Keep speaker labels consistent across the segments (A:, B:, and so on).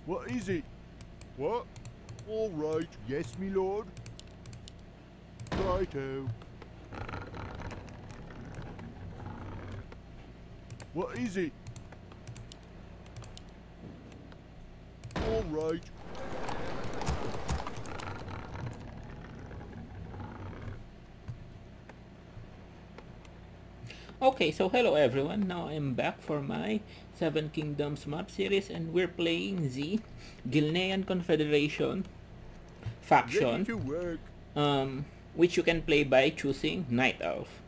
A: What is it? What? All right. Yes, me lord. Righto. What is it? All right.
B: Okay, so hello everyone. Now I'm back for my Seven Kingdoms map series, and we're playing the Gilnean Confederation
A: Ready
B: faction,
A: to work.
B: which you can play by choosing Night Elf.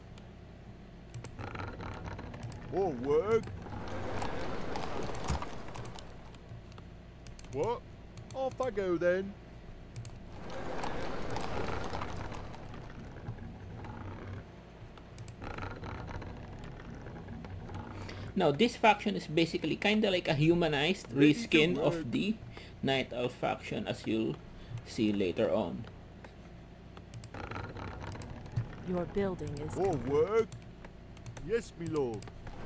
A: More work. What? Off I go then.
B: Now this faction is basically kinda like a humanized
A: Ready to
B: reskin
A: work.
B: of the Night Elf faction, as you'll see later on.
C: Your building is
A: More
C: complete.
A: work. Yes, me lord.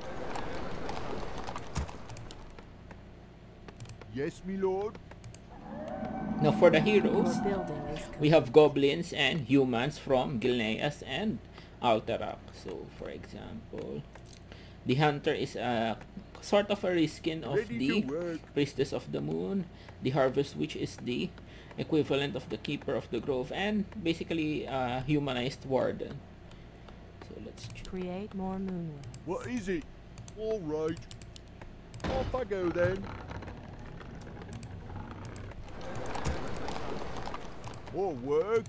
A: Yes, me lord.
B: Now for the
C: Your
B: heroes,
C: building is
B: we
C: complete.
B: have goblins and humans from Gilneas and Alterac. So for example, the hunter is a sort of a reskin of
A: Ready
B: the
A: to work.
B: priestess of the moon. The harvest witch is the equivalent of the keeper of the grove, and basically a humanized warden. So let's
C: Create more moonwells.
A: What is it? All right. Off I go then. More work.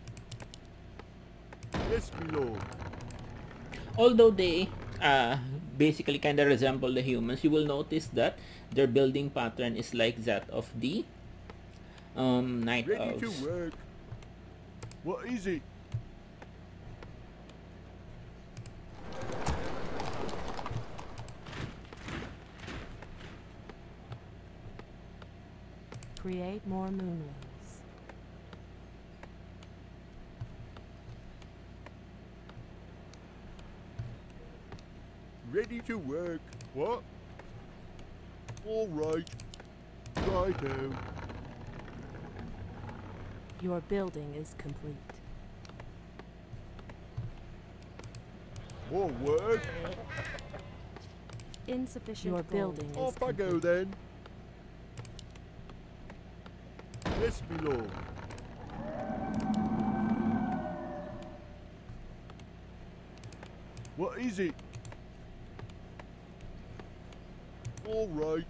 A: Yes, me lord.
B: although they basically kind of resemble the humans, you will notice that their building pattern is like that of the night
A: Ready to
B: elves.
A: work. What is it?
C: Create more moonwells.
A: Ready to work. What? All right. Righto.
C: Your building is complete.
A: More work.
C: Insufficient. Your building is
A: Off I
C: complete.
A: go then. Yes, me lord. What is it? All right.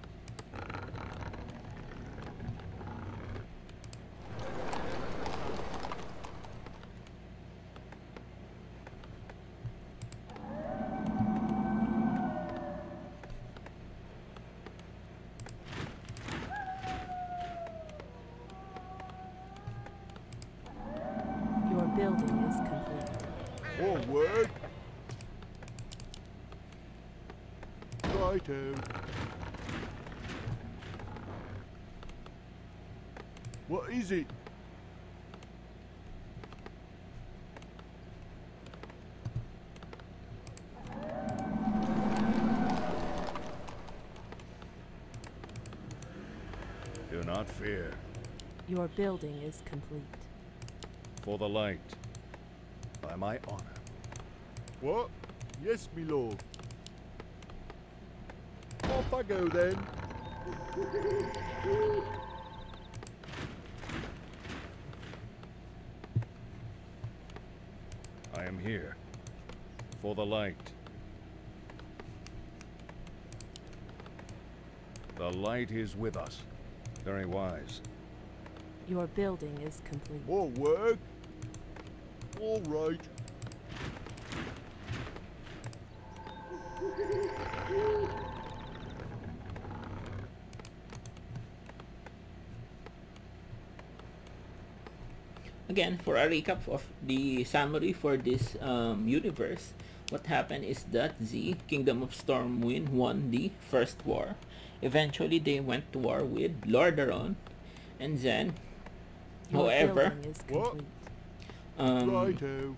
C: Your building is complete.
A: More work. Righto. What is it?
D: Do not fear,
C: Your building is complete.
D: for the light, by my honor.
A: What? Yes, me lord. Off I go then.
D: I am here, for the light. The light is with us. Very wise.
C: Your building is complete.
A: More work. All right.
B: Again, for a recap of the summary for this universe, what happened is that the Kingdom of Stormwind won the first war. Eventually, they went to war with Lordaeron, and then,
C: Your
B: however,
C: building is
A: What?
C: complete.
A: Righto.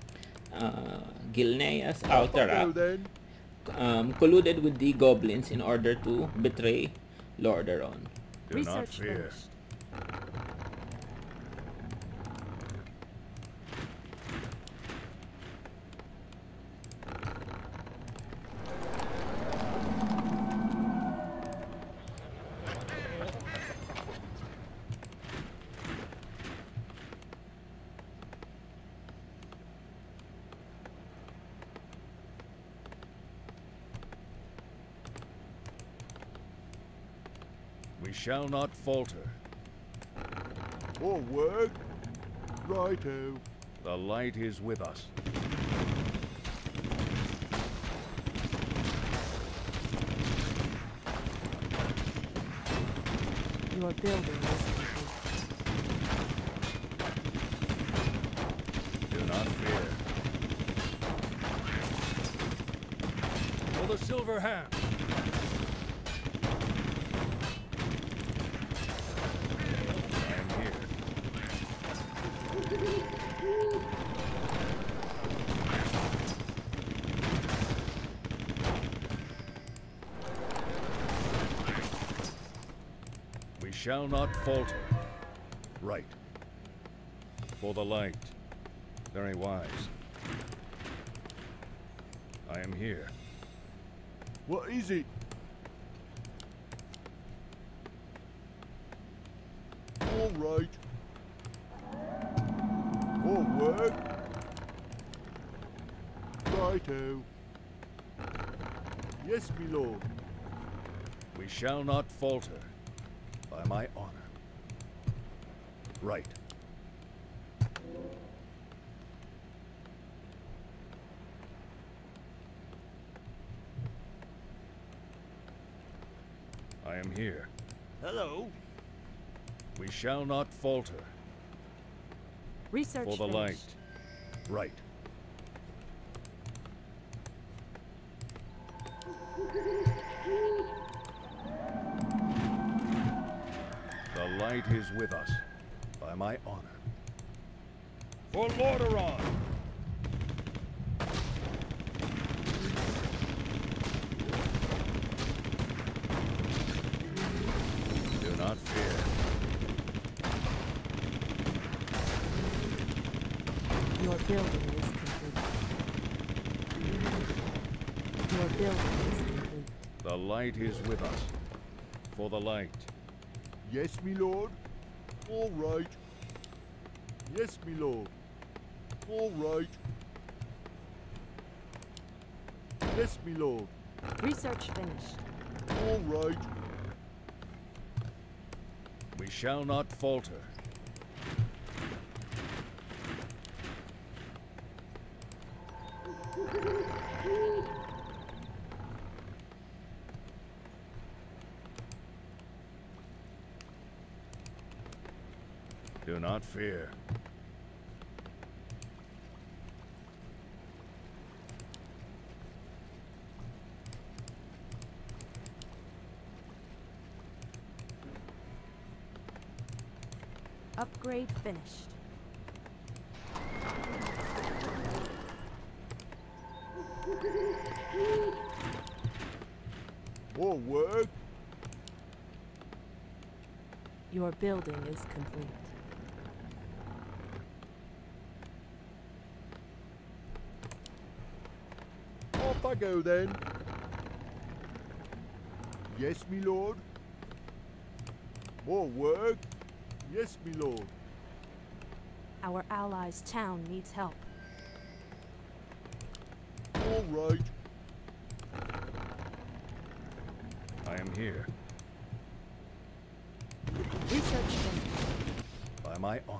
B: Gilneas
A: Off I go
B: Alterac
A: then.
B: colluded with the goblins in order to betray Lordaeron.
D: Do not
C: Research
D: fear.
C: finished.
D: We shall not falter.
A: Forward. Righto.
D: The light is with us.
C: Your building is complete.
D: Do not fear. For the silver hand. I am here. We shall not falter. Right. For the light. Very wise. I am here.
A: What is it? All right. Forward. Righto. Yes, my lord.
D: We shall not falter. By my honor. Right. I am here.
A: Hello.
D: We shall not falter.
C: Research
D: For the
C: finished.
D: light. Right. The light is with us. By my honor. For Lordaeron! Do not fear.
C: Your building is complete. Your building is complete.
D: The light is with us. For the light.
A: Yes, my lord. All right. Yes, my lord. All right. Yes, my lord.
C: Research finished.
A: All right.
D: We shall not falter. Do not fear.
C: Upgrade finished.
A: Forward.
C: Your building is complete.
A: Off I go then. Yes, my lord. More work. Yes, my lord.
C: Our allies' town needs help.
A: All right.
D: I am here.
C: Research finished.
D: By my honor.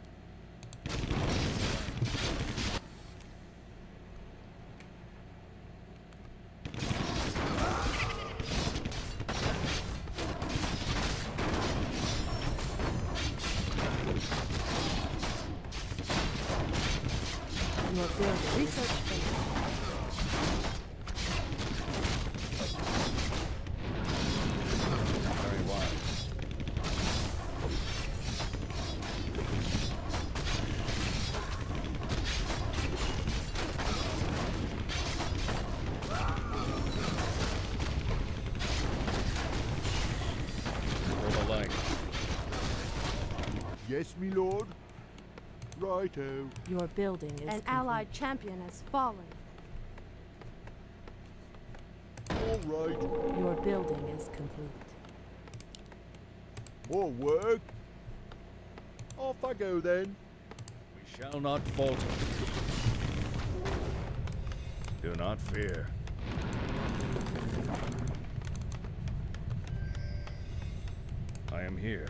C: Your building. Research finished.
D: Very wise.
A: Yes, me lord. Righto.
C: Your building is
E: An
C: complete.
E: allied champion has fallen.
A: All right.
C: Your building is complete.
A: More work. Off I go then.
D: We shall not falter. Do not fear. I am here.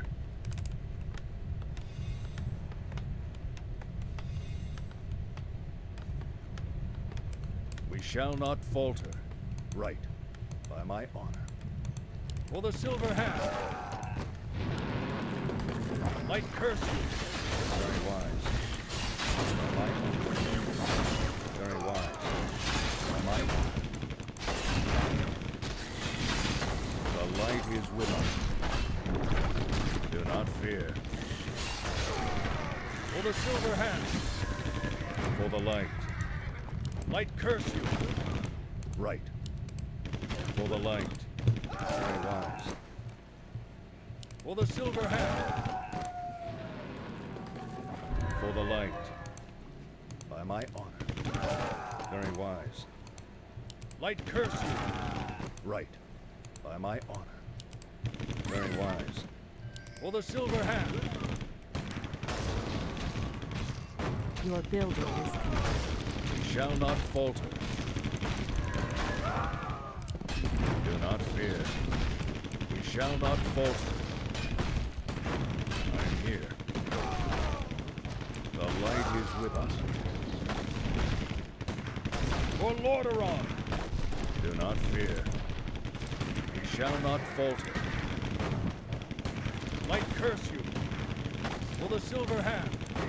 D: We shall not falter. Right. By my honor. For the silver hand. Might curse you. Very wise. By my honor. Very wise. By my honor. The light is with us. Do not fear. For the silver hand. For the light. Light curse you. Right. For the light. Very wise. For the silver hand. For the light. By my honor. Very wise. Light curse you. Right. By my honor. Very wise. For the silver hand.
C: Your building is complete.
D: We shall not falter. Do not fear. We shall not falter. I am here. The light is with us. For Lordaeron. Do not fear. We shall not falter. Light curse you. For the silver hand.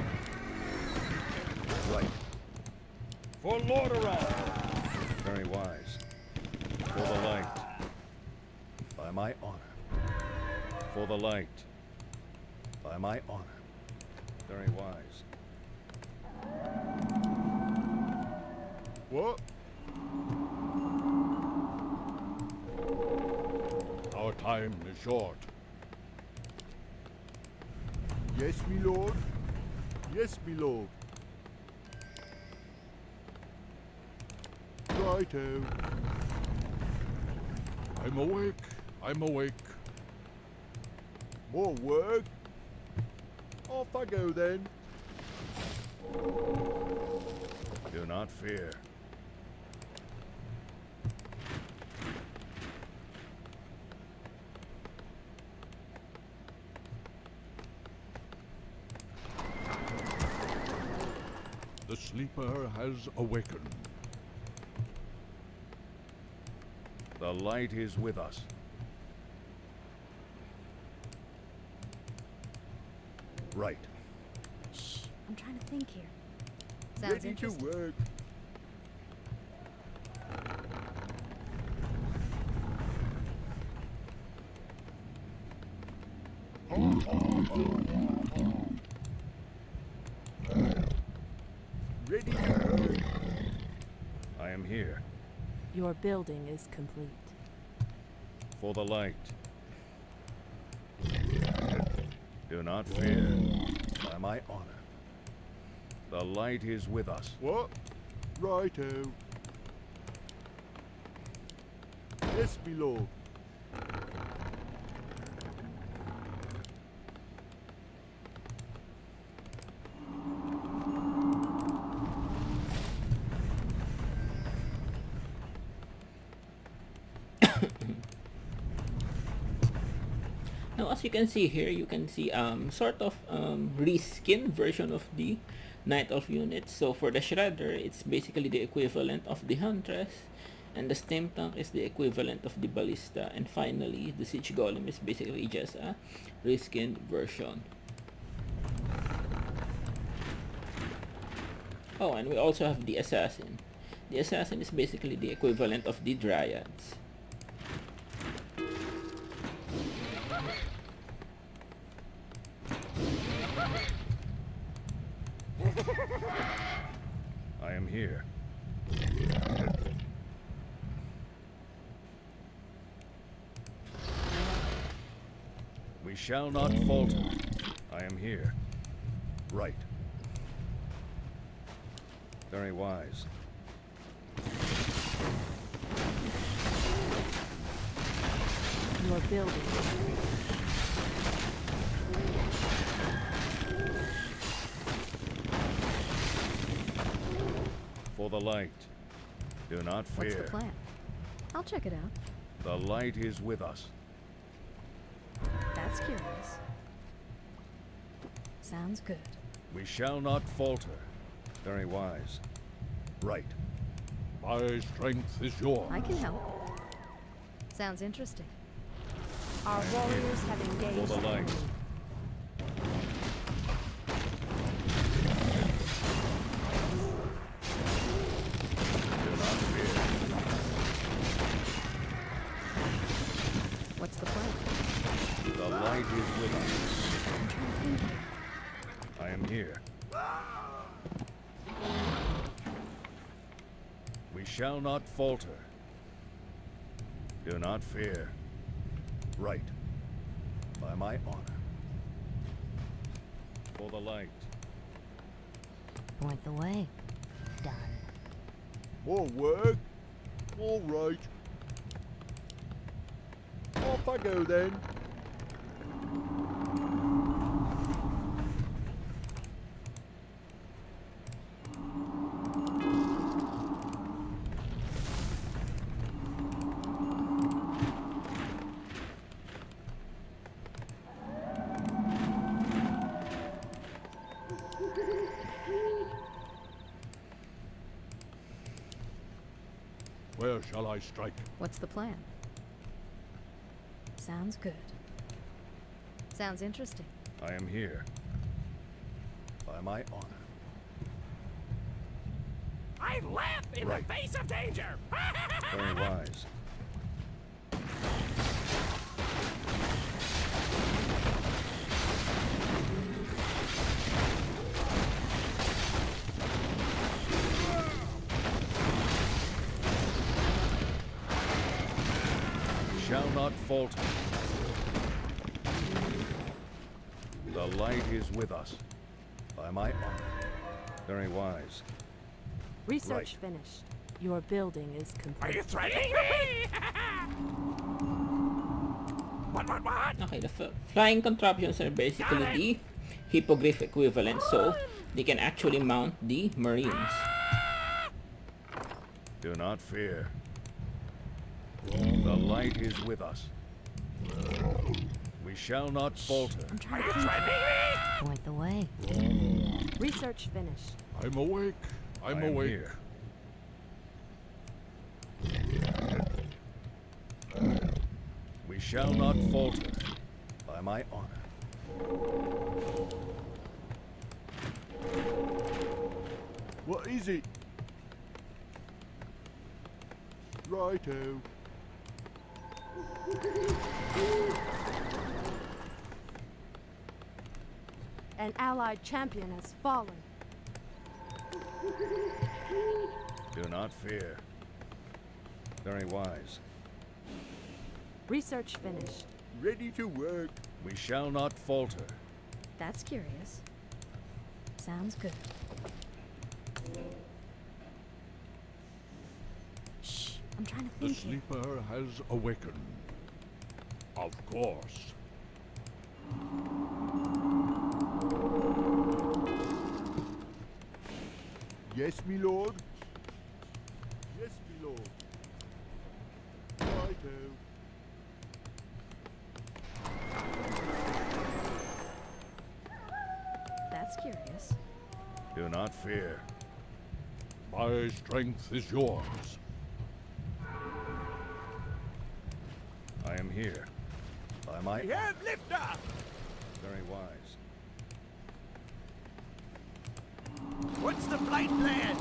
D: Right. For Lordaeron. Very wise. For the light. By my honor. For the light. By my honor. Very wise.
A: What?
D: Our time is short.
A: Yes, me lord. Yes, me lord. Righto.
D: I'm awake. I'm awake.
A: More work. Off I go then.
D: Do not fear.
A: The sleeper has awakened.
D: The light is with us. Right.
E: I'm trying to think here. Sounds
A: Ready to
E: interesting.
A: work. Ready to work.
D: I am here.
C: Your building is complete.
D: For the light. Do not fear. By my honor. The light is with us.
A: What? Righto. Yes, me lord.
B: Now, as you can see here, you can see sort of reskin version of the Night Elf unit. So for the Shredder, it's basically the equivalent of the Huntress, and the Steam Tank is the equivalent of the Ballista, and finally the Siege Golem is basically just a reskinned version. Oh, and we also have the Assassin. The Assassin is basically the equivalent of the Dryads.
D: I am here. We shall not falter. I am here. Right. Very wise.
C: Your building.
D: For the light. Do not fear.
E: What's the plan? I'll check it out.
D: The light is with us.
E: That's curious. Sounds good.
D: We shall not falter. Very wise. Right.
A: My strength is yours.
E: I can help. Sounds interesting.
C: Our warriors have engaged.
D: For the light. Do not fear.
E: What's the plan?
D: The light is with us. I am here. We shall not falter. Do not fear. Right. By my honor. For the light.
E: Point the way. Done.
A: More work? All right. Off I go then. Where shall I strike?
E: What's the plan? Sounds good. Sounds interesting.
D: I am here. By my honor.
F: I laugh in
D: Right.
F: the face of danger!
D: Very wise. Shall not falter. The light is with us. By my honor. Very wise.
C: Research
D: Right.
C: finished. Your building is
F: Are
C: complete.
F: you threatening me? What?
B: Okay, the flying contraptions are basically the hippogriff equivalent, so they can actually mount the marines.
D: Do not fear. The light is with us. We shall not falter.
E: I'm
F: Are
E: trying
F: you
E: to think.
F: threatening me?
E: Point the way.
C: Research finished.
A: I'm awake. I'm
D: I am
A: awake.
D: here. We shall not falter. By my honor.
A: What is it? Righto.
C: An allied champion has fallen.
D: Do not fear. Very wise.
C: Research finished.
A: Ready to work.
D: We shall not falter.
E: That's curious. Sounds good. Shh. I'm trying to
A: The
E: think here.
A: sleeper has awakened. Of course. Yes, me lord. Yes, me lord. Righto.
E: That's curious.
D: Do not fear.
A: My strength is yours.
D: I am here. By my
F: We have liftoff!
D: very wise.
F: What's the flight plan?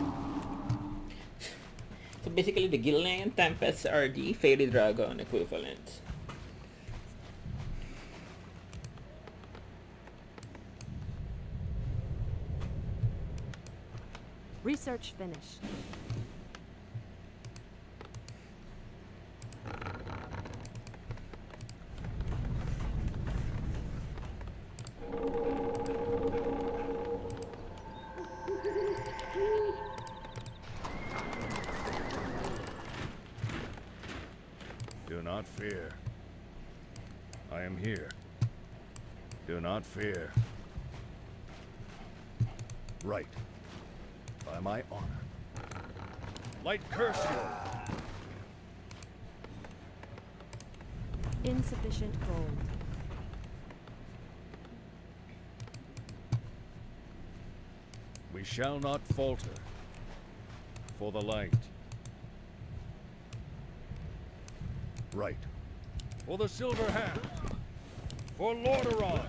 B: So basically the Gilnean Tempests are the Fairy Dragon equivalent.
C: Research finished.
D: fear. I am here. Do not fear. Right. By my honor. Light curse you!
C: Insufficient gold.
D: We shall not falter. For the light. Right. For the silver hand. For Lordaeron.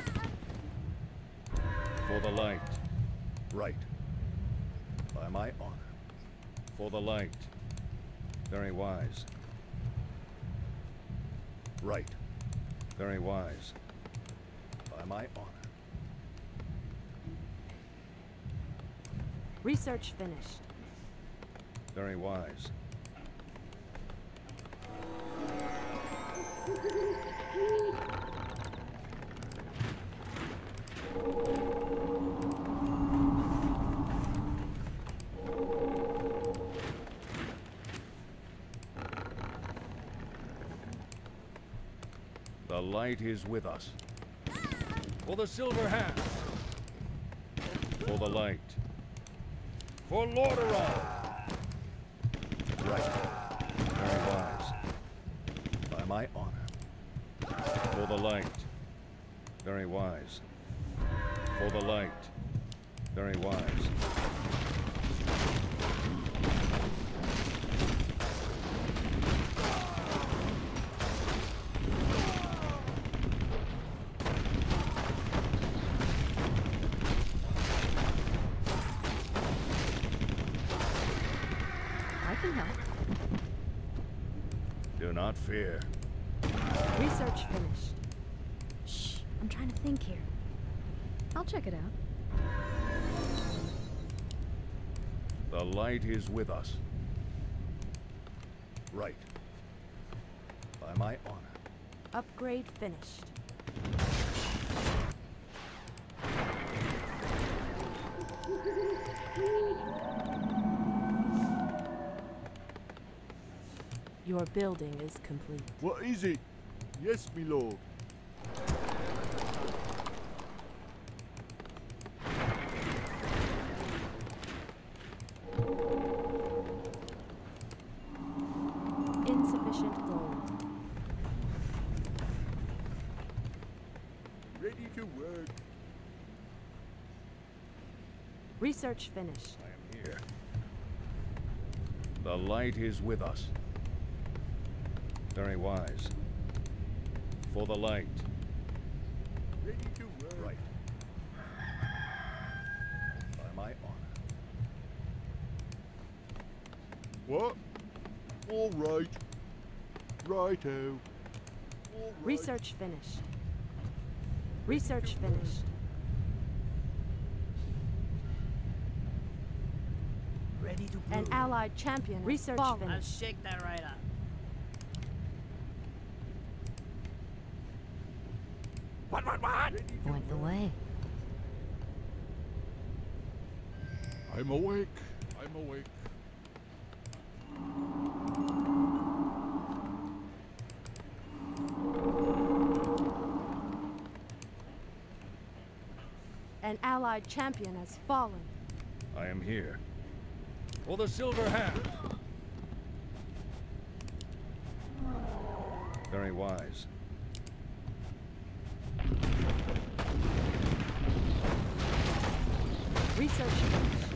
D: For the light. Right. By my honor. For the light. Very wise. Right. Very wise. By my honor.
C: Research finished.
D: Very wise. The light is with us. For the silver hand. For the light. For Lordaeron. Right. Very wise. By my honor. For the light. Very wise. For the light. Very wise.
E: I can help.
D: Do not fear.
C: Research finished.
E: Shh, I'm trying to think here. I'll check it out.
D: The light is with us. Right. By my honor.
C: Upgrade finished. Your building is complete.
A: What is it? Yes, me lord.
C: Insufficient gold.
A: Ready to work.
C: Research finished.
D: I am here. The light is with us. Very wise. For the light.
A: Ready to work.
D: Right. By my honor.
A: What? All right. Righto. All right.
C: Research finished. Research finished.
F: Ready to
C: An allied champion. Research
F: I'll
C: finished.
F: shake that right up. What?
E: Point the way.
A: I'm awake. I'm awake.
C: An allied champion has fallen.
D: I am here. For the silver hand. Very wise.
C: Research finished.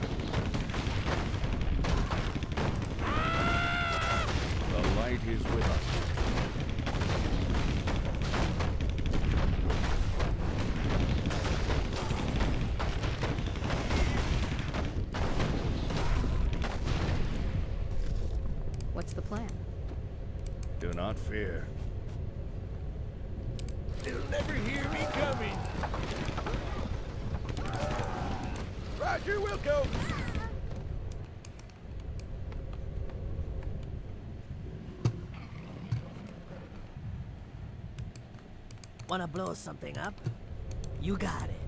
D: The light is with us.
E: What's the plan?
D: Do not fear.
F: They'll never hear me coming. Roger, we'll go. Wanna blow something up? You got it.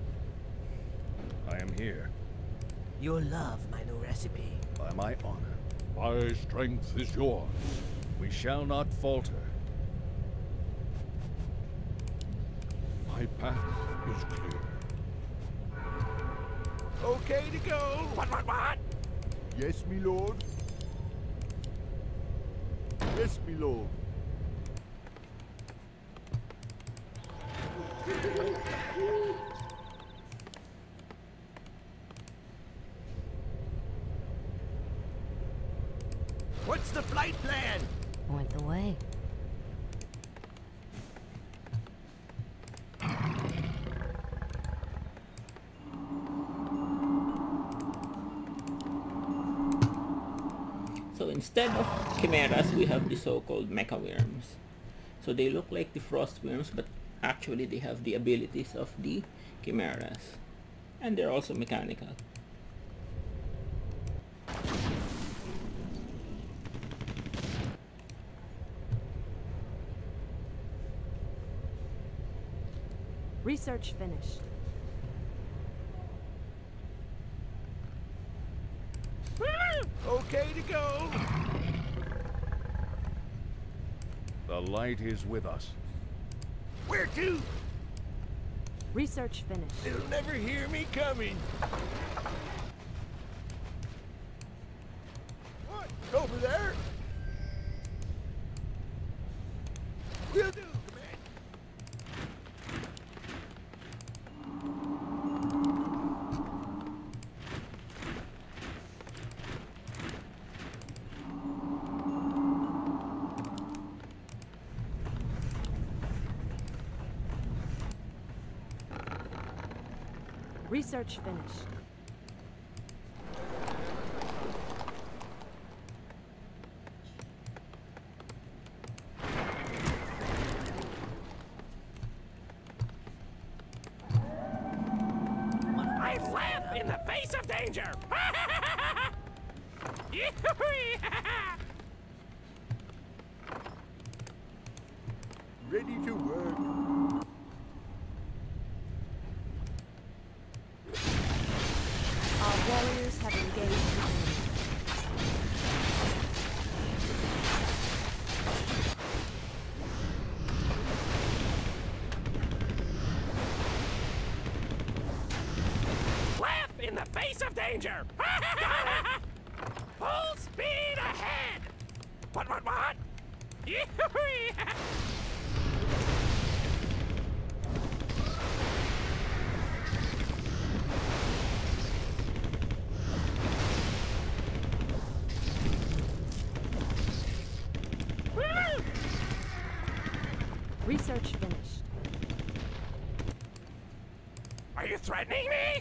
D: I am here.
F: You'll love my new recipe.
D: By my honor.
A: My strength is yours.
D: We shall not falter.
A: My path is clear.
G: Okay to go. What?
A: Yes, me lord. Yes, me lord.
G: What's the flight plan?
F: Point the way.
B: So instead of chimeras, we have the so-called mecha worms. So they look like the frost worms, but actually they have the abilities of the chimeras. And they're also mechanical.
C: Research finished.
G: Okay to go.
D: The light is with us.
G: Where to?
C: Research finished.
G: They'll never hear me coming. What? Over there? Will do, command.
C: Research finished.
G: I laugh in the face of danger.
A: Ready to work.
C: Our warriors have engaged the enemy.
G: Laugh in the face of danger. Full speed ahead. What?
C: Research finished.
G: Are you threatening me?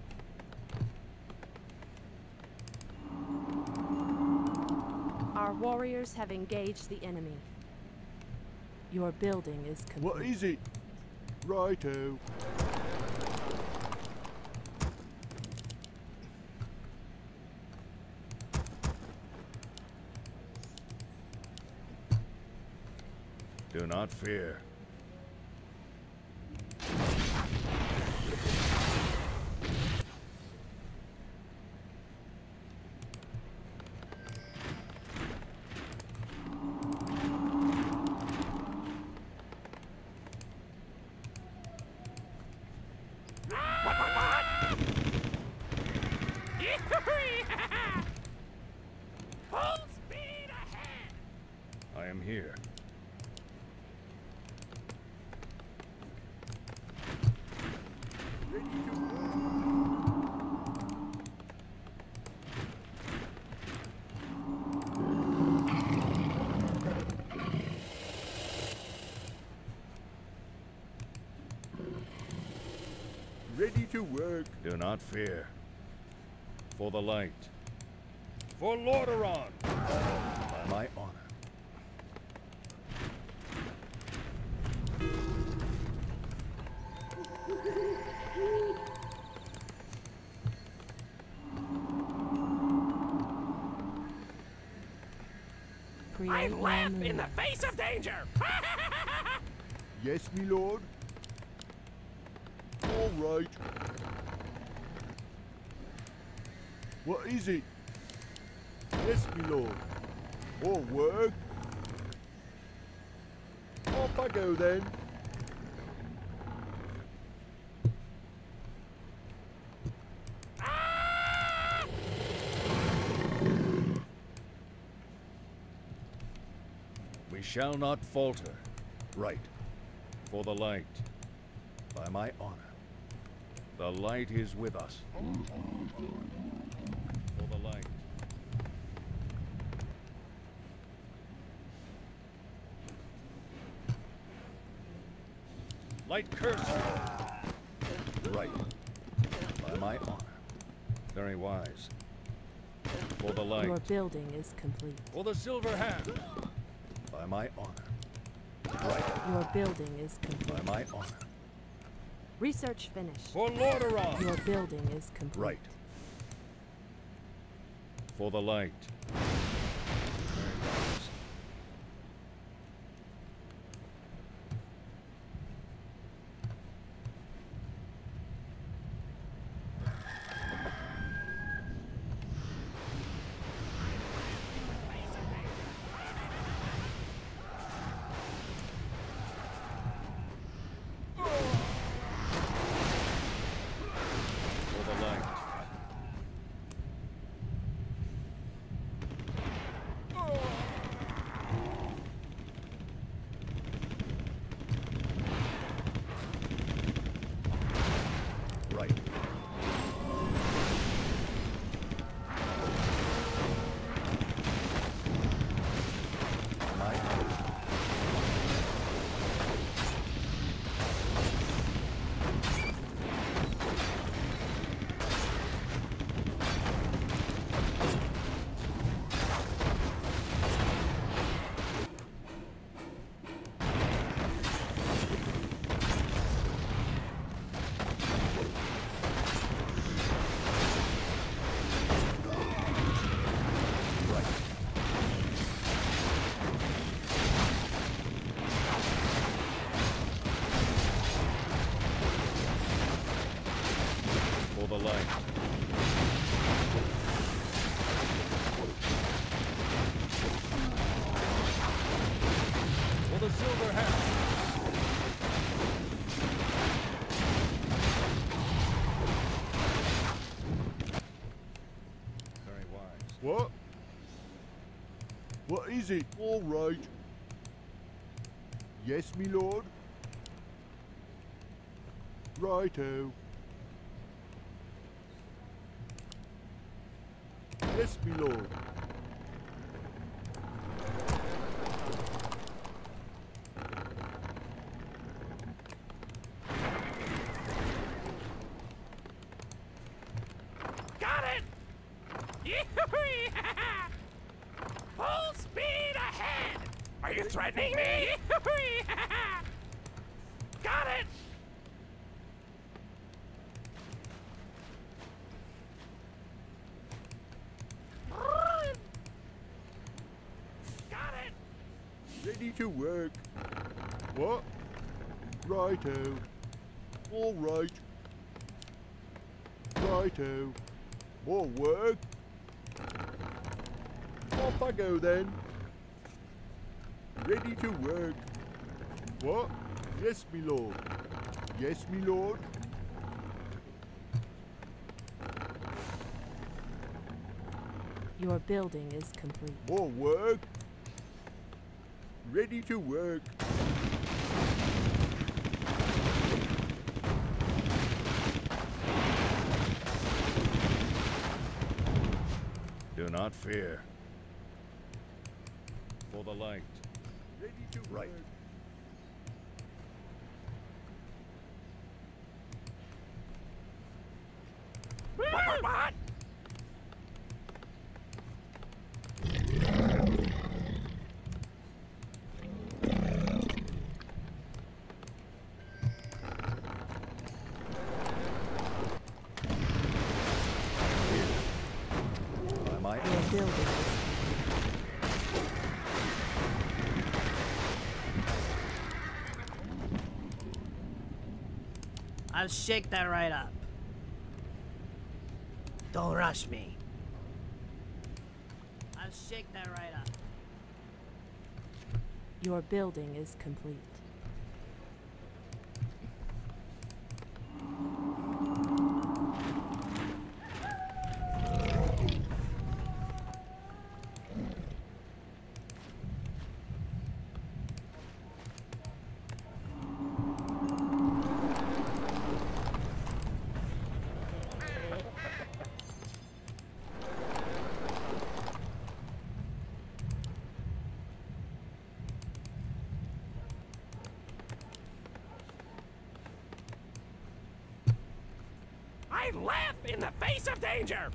C: Our warriors have engaged the enemy. Your building is complete.
A: What is it? Righto.
D: Do not fear.
G: Full speed ahead.
D: I am here.
A: Ready to work.
D: Do not fear. For the light. For Lordaeron. By my honor.
G: I
C: Create
G: laugh
C: more
G: in the
C: moon.
G: face of danger.
A: Yes, me lord. All right. What is it? Yes, me lord. More work. Off I go then.
D: shall not falter. Right. For the light. By my honor. The light is with us. For the light. Light curse you. Right. By my honor. Very wise. For the light.
C: Your building is complete.
D: For the silver hand. By my honor. Right.
C: Your building is complete.
D: By my honor.
C: Research finished.
D: For Lordaeron.
C: Your building is complete.
D: Right. For the light. Very wise. For the light. Right. My honor. Right. For the light. For the silver hand. Very wise.
A: What? What is it? All right. Yes, me lord. Righto. Yes, me lord.
G: Got it! Yee-hoo-wee! Full speed ahead! Are you threatening me? Yee-hoo-wee! Got it! Got it!
A: Ready to work. What? Righto. All right. Righto. More work. Off I go then. Ready to work. What? Yes, me lord. Yes, me lord.
C: Your building is complete.
A: More work. Ready to work.
D: Do not fear. For the light.
A: Ready to
D: Right.
A: work.
G: What?
D: By my
C: Your building is
F: I'll shake that right up. Don't rush me. I'll shake that right up.
C: Your building is complete.
G: I laugh in the face of danger.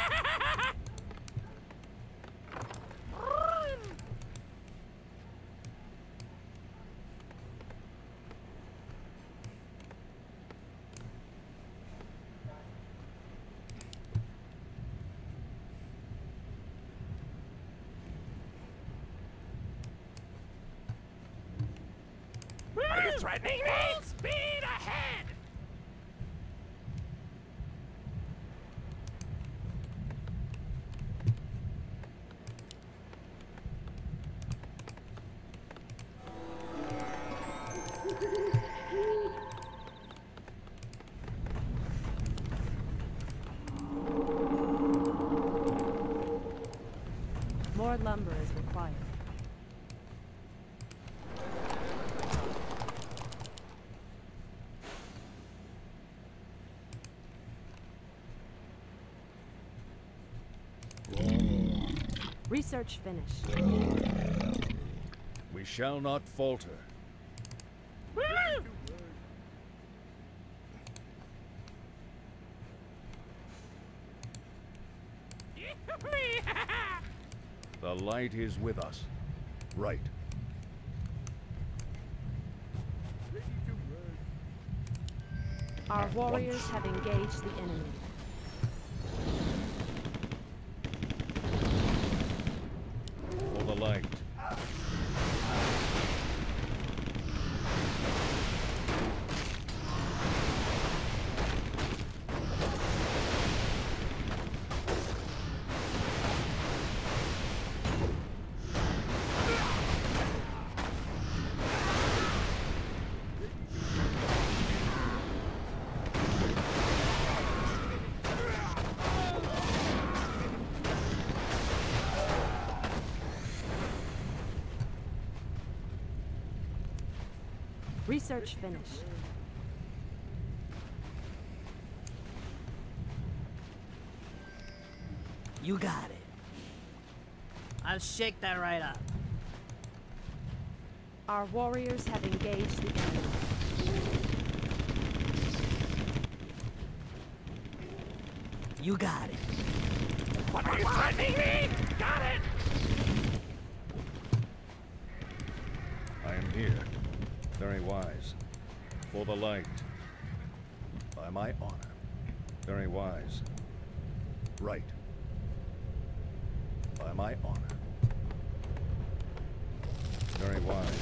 G: Are you threatening me? Full speed ahead!
C: More lumber is required. Research finished.
D: We shall not falter. The light is with us. Right.
C: Our warriors have engaged the enemy.
D: For the light.
C: Research finished.
F: You got it. I'll shake that right up.
C: Our warriors have engaged the enemy.
F: You got it.
G: What are you threatening me? Got it!
D: I am here. Very wise. For the light. By my honor. Very wise. Right. By my honor. Very wise.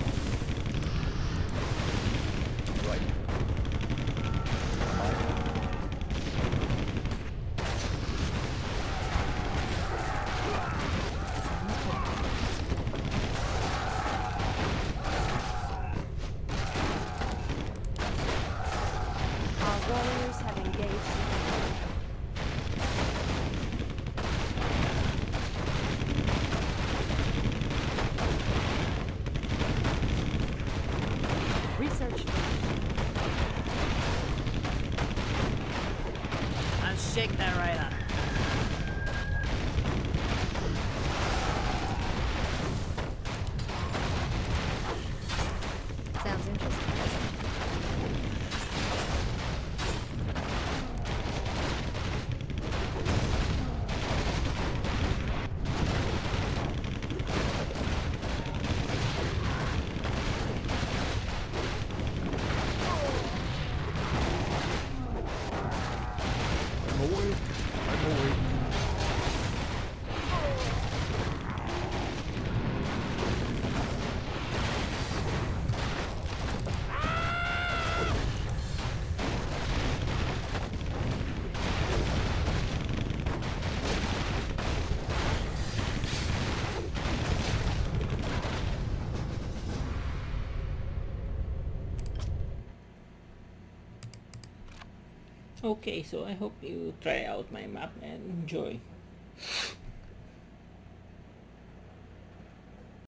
D: Right. By my honor.
C: Our warriors have engaged the enemy. Research finished.
F: I'll shake that right up.
E: Sounds interesting.
A: I'm awake. I'm awake.
B: Okay, so I hope you try out my map and enjoy.